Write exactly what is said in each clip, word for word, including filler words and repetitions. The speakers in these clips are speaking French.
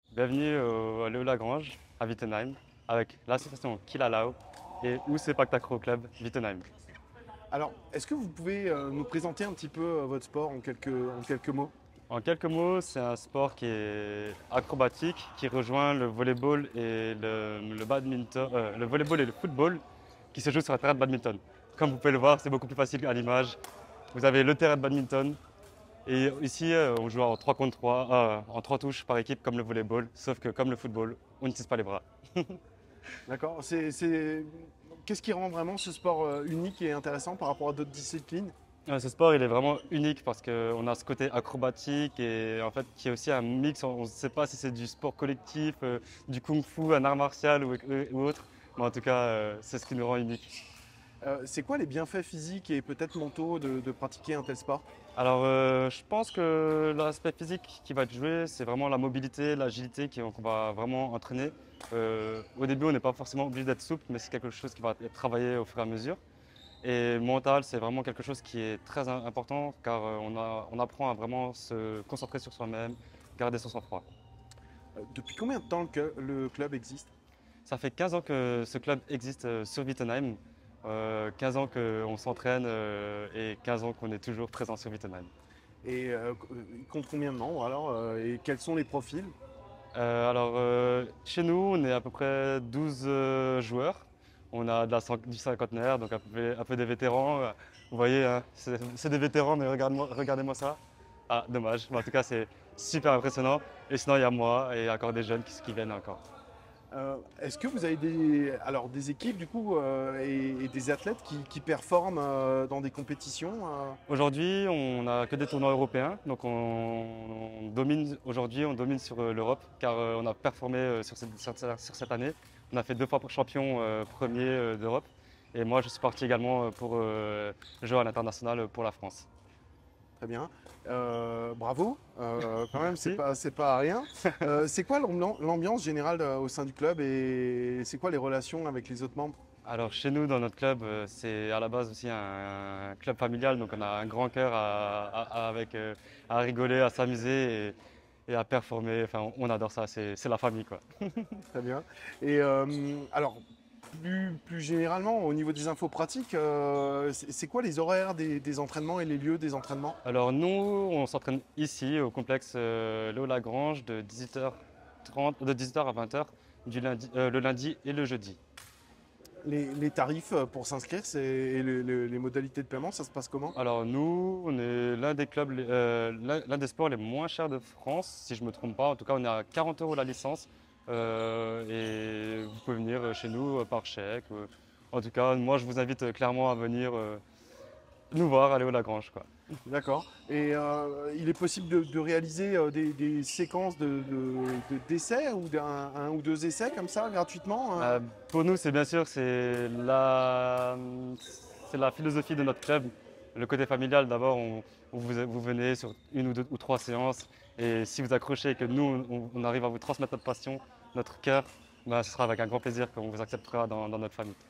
Bienvenue au- à Léo Lagrange, à Wittenheim, avec l'association Kilalao et Oussepak Takraw Club Wittenheim. Alors, est-ce que vous pouvez euh, nous présenter un petit peu euh, votre sport en quelques, en quelques mots? En quelques mots, c'est un sport qui est acrobatique, qui rejoint le volleyball et le, le badminton, euh, le volleyball et le football, qui se joue sur un terrain de badminton. Comme vous pouvez le voir, c'est beaucoup plus facile à l'image. Vous avez le terrain de badminton et ici, euh, on joue en trois contre trois, euh, en trois touches par équipe comme le volleyball, sauf que comme le football, on n'utilise pas les bras. D'accord. C'est, c'est- Qu'est-ce qui rend vraiment ce sport euh, unique et intéressant par rapport à d'autres disciplines? Ouais, ce sport, il est vraiment unique parce qu'on a ce côté acrobatique et en fait, qui est aussi un mix. On ne sait pas si c'est du sport collectif, euh, du kung-fu, un art martial ou, ou autre, mais en tout cas, euh, c'est ce qui nous rend unique. Euh, c'est quoi les bienfaits physiques et peut-être mentaux de, de pratiquer un tel sport? Alors, euh, je pense que l'aspect physique qui va être joué, c'est vraiment la mobilité, l'agilité qui- qu'on va vraiment entraîner. Euh, au début, on n'est pas forcément obligé d'être souple, mais c'est quelque chose qui va être travaillé au fur et à mesure. Et mental, c'est vraiment quelque chose qui est très im- important car euh, on, a- on apprend à vraiment se concentrer sur soi-même, garder son sang-froid. Euh, depuis combien de temps le, cl- le club existe? Ça fait quinze ans que ce club existe euh, sur Wittenheim, euh, quinze ans qu'on s'entraîne euh, et quinze ans qu'on est toujours présent sur Wittenheim. Et euh, il compte combien de membres alors? Euh, et quels sont les profils? Euh, alors, euh, chez nous, on est à peu près douze euh, joueurs. On a de la, cin- du cinquantenaire, donc un peu, un peu des vétérans. Euh, Vous voyez, hein, c'est c'est des vétérans, mais regarde-moi- regardez-moi ça. Ah, dommage. Mais en tout cas, c'est super impressionnant. Et sinon, il y a moi et encore des jeunes qui, qui viennent encore. Euh, Est-ce que vous avez des, alors, des équipes du coup euh, et, et des athlètes qui, qui performent euh, dans des compétitions euh Aujourd'hui, on n'a que des tournois européens, donc on, on domine aujourd'hui, on domine sur euh, l'Europe, car euh, on a performé euh, sur cette, sur cette- sur cette année. On a fait deux fois champion euh, premier euh, d'Europe, et moi je suis parti également euh, pour euh, jouer à l'international pour la France. Très bien. Euh, bravo. Euh, quand même, c'est Merci. pas, c'est pas rien. Euh, c'est quoi l'ambian- l'ambiance générale euh, au sein du club et c'est quoi les relations avec les autres membres? Alors chez nous, dans notre club, euh, c'est à la base aussi un, un club familial, donc on a un grand cœur à, à- à- avec, euh, à rigoler, à s'amuser et, et à performer. Enfin, on, on adore ça, c'est c'est la famille quoi. Très bien. Et euh, alors, plus, plus généralement, au niveau des infos pratiques, euh, c'est c'est quoi les horaires des, des entraînements et les lieux des entraînements? Alors nous, on s'entraîne ici au complexe euh, Léo Lagrange de dix-huit heures trente, de dix-huit heures à vingt heures du lundi, euh, le lundi et le jeudi. Les, les tarifs euh, pour s'inscrire c'est- et le- le- les modalités de paiement, ça se passe comment? Alors nous, on est l'un des clubs, les- euh, l'un l'un des sports les moins chers de France, si je ne me trompe pas. En tout cas, on est à quarante euros la licence euh, et vous pouvez venir chez nous euh, par chèque. euh. En tout cas, moi, je vous invite euh, clairement à venir euh, nous voir à Léo Lagrange, quoi. D'accord. Et euh, il est possible de, de réaliser euh, des, des séquences de, de- de- d'essais ou d'un un ou deux essais comme ça gratuitement euh Euh, pour nous, c'est bien sûr c'est la, c'est la philosophie de notre club. Le côté familial, d'abord, on, on vous, vous venez sur une ou deux ou trois séances et si vous accrochez et que nous, on, on arrive à vous transmettre notre passion, notre cœur, ben, ce sera avec un grand plaisir qu'on vous acceptera dans, dans notre famille.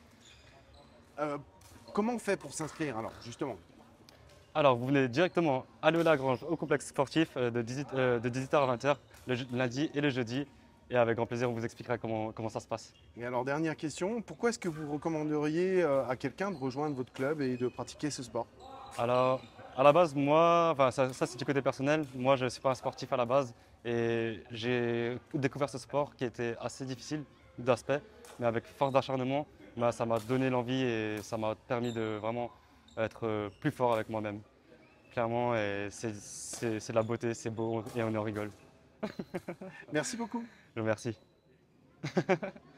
Euh, Comment on fait pour s'inscrire alors justement? Alors, vous venez directement à Léo Lagrange au complexe sportif euh, de dix-huit, euh, de dix-huit heures à vingt heures le je- lundi et le jeudi et avec grand plaisir, on vous expliquera comment, comment ça se passe. Et alors dernière question, pourquoi est-ce que vous recommanderiez euh, à quelqu'un de rejoindre votre club et de pratiquer ce sport? Alors, à la base, moi, enfin, ça, ça, c'est du côté personnel. Moi, je ne suis pas un sportif à la base et j'ai découvert ce sport qui était assez difficile d'aspect, mais avec force d'acharnement, bah, ça m'a donné l'envie et ça m'a permis de vraiment être euh, plus fort avec moi-même. Clairement, et c'est c'est- c'est de la beauté, c'est beau et on en rigole. Merci beaucoup. Je vous remercie.